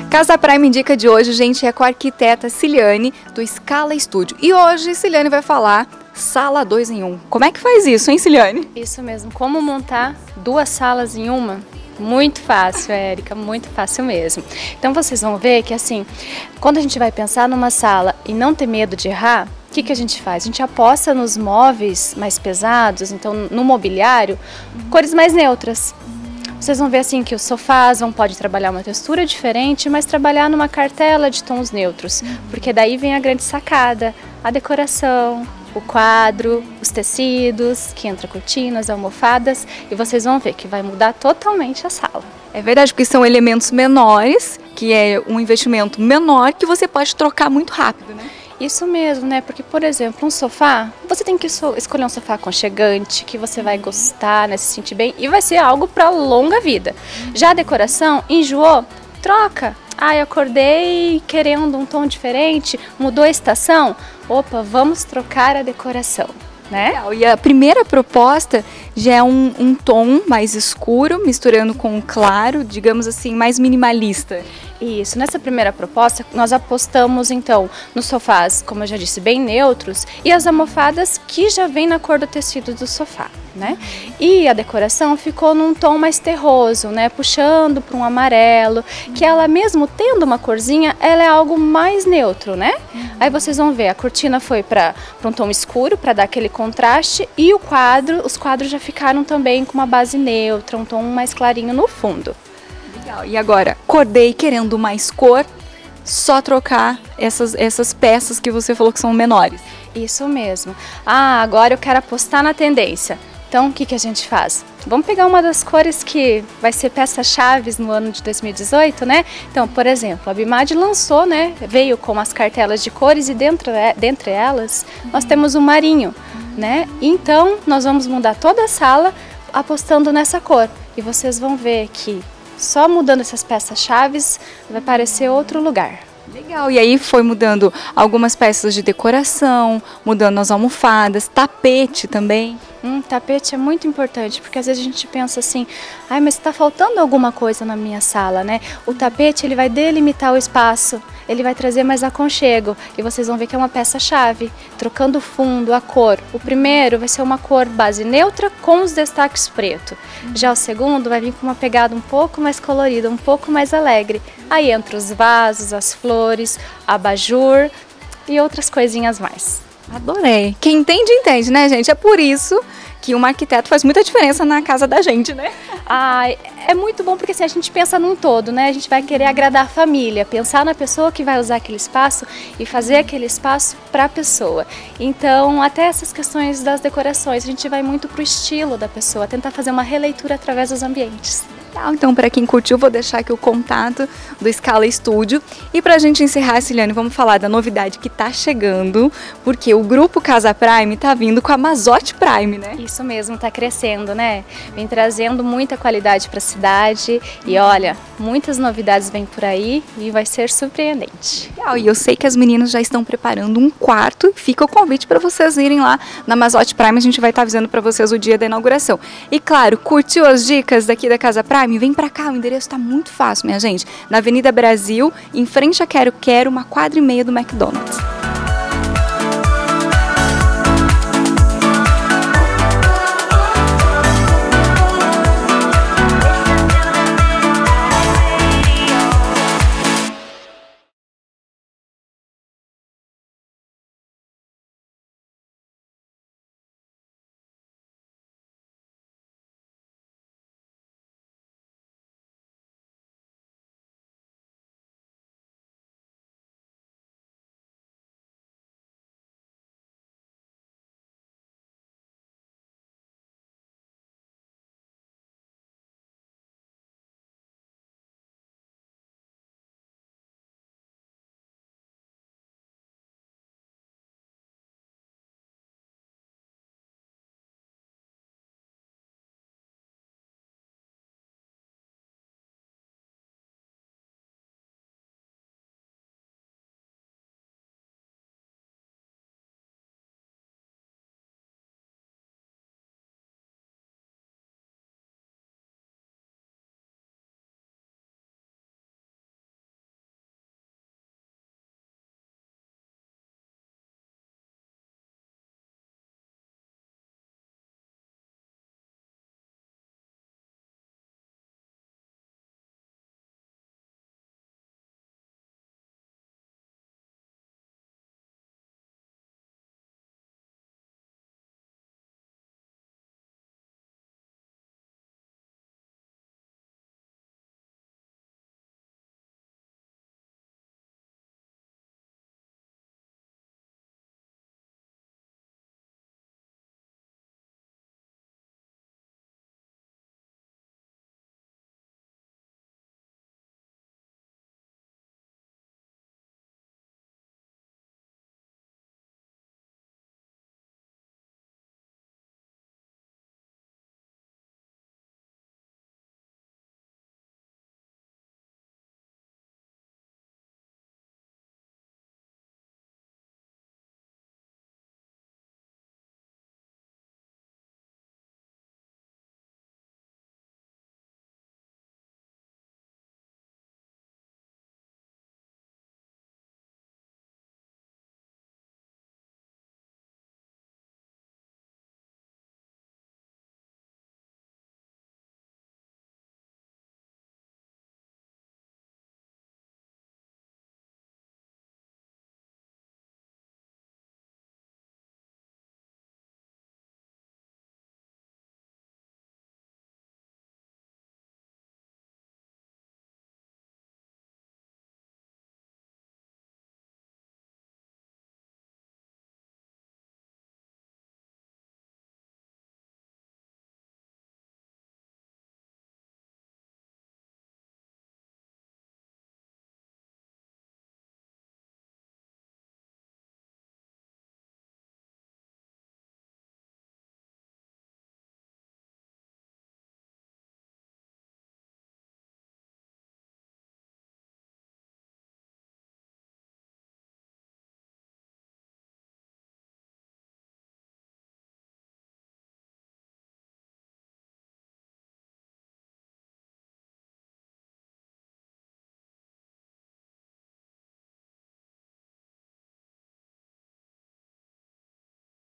Casa Prime Dica de hoje, gente, é com a arquiteta Ciliane, do Scala Studio. E hoje, Ciliane vai falar sala 2 em 1. Como é que faz isso, hein, Ciliane? Isso mesmo. Como montar 2 salas em uma? Muito fácil, Érica, muito fácil mesmo. Então vocês vão ver que assim, quando a gente vai pensar numa sala e não ter medo de errar, o que a gente faz? A gente aposta nos móveis mais pesados, então no mobiliário, cores mais neutras. Vocês vão ver assim que os sofás pode trabalhar uma textura diferente, mas trabalhar numa cartela de tons neutros, porque daí vem a grande sacada, a decoração, o quadro, os tecidos, que entra cortinas, almofadas, e vocês vão ver que vai mudar totalmente a sala. É verdade, porque são elementos menores, que é um investimento menor, que você pode trocar muito rápido, né? Isso mesmo, né? Porque, por exemplo, um sofá, você tem que escolher um sofá aconchegante, que você vai gostar, né? Se sentir bem, e vai ser algo para longa vida. Já a decoração, enjoou? Troca! Eu acordei querendo um tom diferente, mudou a estação? Opa, vamos trocar a decoração, né? E a primeira proposta já é um tom mais escuro, misturando com o claro, digamos assim, mais minimalista. Isso, nessa primeira proposta nós apostamos então nos sofás, como eu já disse, bem neutros, e as almofadas que já vem na cor do tecido do sofá, né? E a decoração ficou num tom mais terroso, né? Puxando para um amarelo, que ela mesmo tendo uma corzinha, ela é algo mais neutro, né? Aí vocês vão ver, a cortina foi para um tom escuro, para dar aquele contraste, e os quadros já ficaram também com uma base neutra, um tom mais clarinho no fundo. E agora, acordei querendo mais cor, só trocar essas peças que você falou que são menores. Isso mesmo. Agora eu quero apostar na tendência. Então, o que a gente faz? Vamos pegar uma das cores que vai ser peças-chave no ano de 2018, né? Então, por exemplo, a Bimad lançou, né? Veio com as cartelas de cores e dentre elas nós temos o marinho, né? Então, nós vamos mudar toda a sala apostando nessa cor. E vocês vão ver que só mudando essas peças-chaves vai parecer outro lugar. Legal, e aí foi mudando algumas peças de decoração, mudando as almofadas, tapete também. Tapete é muito importante, porque às vezes a gente pensa assim, mas está faltando alguma coisa na minha sala, né? O tapete, ele vai delimitar o espaço, ele vai trazer mais aconchego, e vocês vão ver que é uma peça-chave, trocando o fundo, a cor. O primeiro vai ser uma cor base neutra com os destaques preto. Já o segundo vai vir com uma pegada um pouco mais colorida, um pouco mais alegre. Aí entra os vasos, as flores, abajur e outras coisinhas mais. Adorei. Quem entende, entende, né, gente? É por isso que um arquiteto faz muita diferença na casa da gente, né? É muito bom porque assim, a gente pensa num todo, né? A gente vai querer agradar a família, pensar na pessoa que vai usar aquele espaço e fazer aquele espaço para a pessoa. Então, até essas questões das decorações, a gente vai muito pro estilo da pessoa, tentar fazer uma releitura através dos ambientes. Então, para quem curtiu, vou deixar aqui o contato do Scala Studio. E para a gente encerrar, Ciliane, vamos falar da novidade que está chegando, porque o grupo Casa Prime está vindo com a Mazotti Prime, né? Isso mesmo, está crescendo, né? Vem trazendo muita qualidade para a cidade e olha, muitas novidades vêm por aí e vai ser surpreendente. E eu sei que as meninas já estão preparando um quarto, fica o convite para vocês irem lá na Mazotti Prime, a gente vai estar avisando para vocês o dia da inauguração. E claro, curtiu as dicas daqui da Casa Prime? Vem pra cá, o endereço tá muito fácil, minha gente. Na Avenida Brasil, em frente a Quero Quero, uma quadra e meia do McDonald's.